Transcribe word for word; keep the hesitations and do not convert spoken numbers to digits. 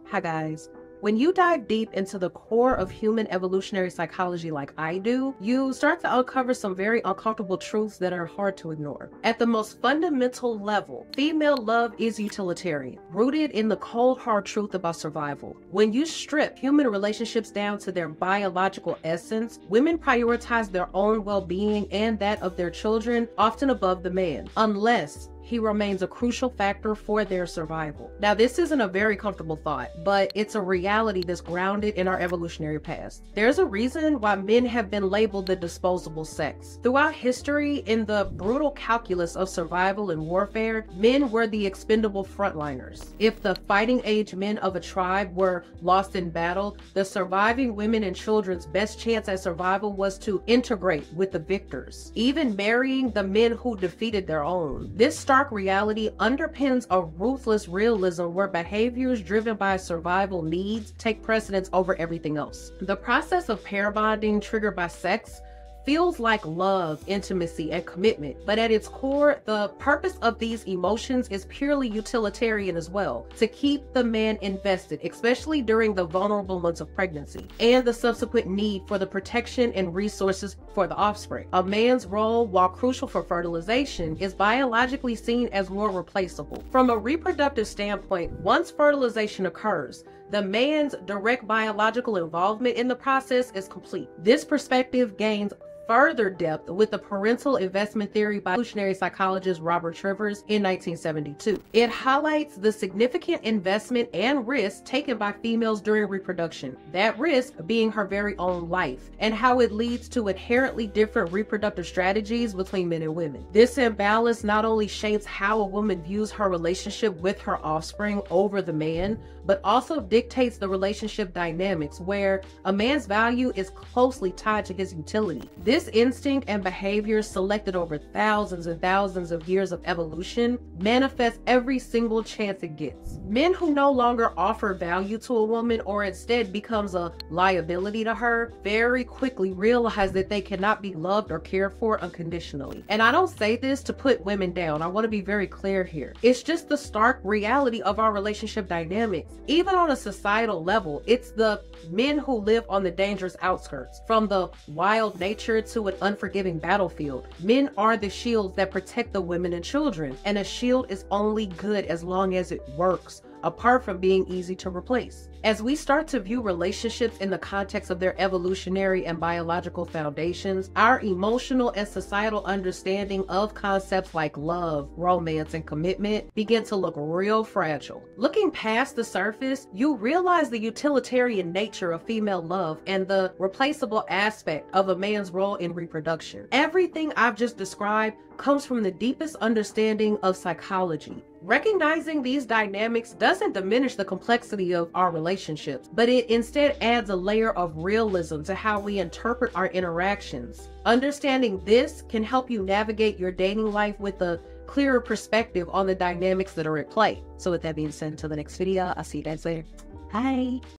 Hi guys. When you dive deep into the core of human evolutionary psychology like I do, you start to uncover some very uncomfortable truths that are hard to ignore. At the most fundamental level, female love is utilitarian, rooted in the cold hard truth about survival. When you strip human relationships down to their biological essence, women prioritize their own well-being and that of their children, often above the man, unless he remains a crucial factor for their survival. Now, this isn't a very comfortable thought, but it's a reality that's grounded in our evolutionary past. There's a reason why men have been labeled the disposable sex. Throughout history, in the brutal calculus of survival and warfare, men were the expendable frontliners. If the fighting age men of a tribe were lost in battle, the surviving women and children's best chance at survival was to integrate with the victors, even marrying the men who defeated their own. This stark reality underpins a ruthless realism where behaviors driven by survival needs take precedence over everything else. The process of pair bonding triggered by sex feels like love, intimacy, and commitment, but at its core, the purpose of these emotions is purely utilitarian as well, to keep the man invested, especially during the vulnerable months of pregnancy, and the subsequent need for the protection and resources for the offspring. A man's role, while crucial for fertilization, is biologically seen as more replaceable. From a reproductive standpoint, once fertilization occurs, the man's direct biological involvement in the process is complete. This perspective gains further depth with the parental investment theory by evolutionary psychologist Robert Trivers in nineteen seventy-two. It highlights the significant investment and risk taken by females during reproduction, that risk being her very own life, and how it leads to inherently different reproductive strategies between men and women. This imbalance not only shapes how a woman views her relationship with her offspring over the man, but also dictates the relationship dynamics where a man's value is closely tied to his utility. This instinct and behavior, selected over thousands and thousands of years of evolution, manifests every single chance it gets. Men who no longer offer value to a woman or instead becomes a liability to her very quickly realize that they cannot be loved or cared for unconditionally. And I don't say this to put women down. I want to be very clear here. It's just the stark reality of our relationship dynamics. Even on a societal level, it's the men who live on the dangerous outskirts, from the wild nature to an unforgiving battlefield. Men are the shields that protect the women and children, and a shield is only good as long as it works, apart from being easy to replace. As we start to view relationships in the context of their evolutionary and biological foundations, our emotional and societal understanding of concepts like love, romance, and commitment begin to look real fragile. Looking past the surface, you realize the utilitarian nature of female love and the replaceable aspect of a man's role in reproduction. Everything I've just described comes from the deepest understanding of psychology. Recognizing these dynamics doesn't diminish the complexity of our relationships, but it instead adds a layer of realism to how we interpret our interactions. Understanding this can help you navigate your dating life with a clearer perspective on the dynamics that are at play. So with that being said, until the next video, I'll see you guys later. Bye.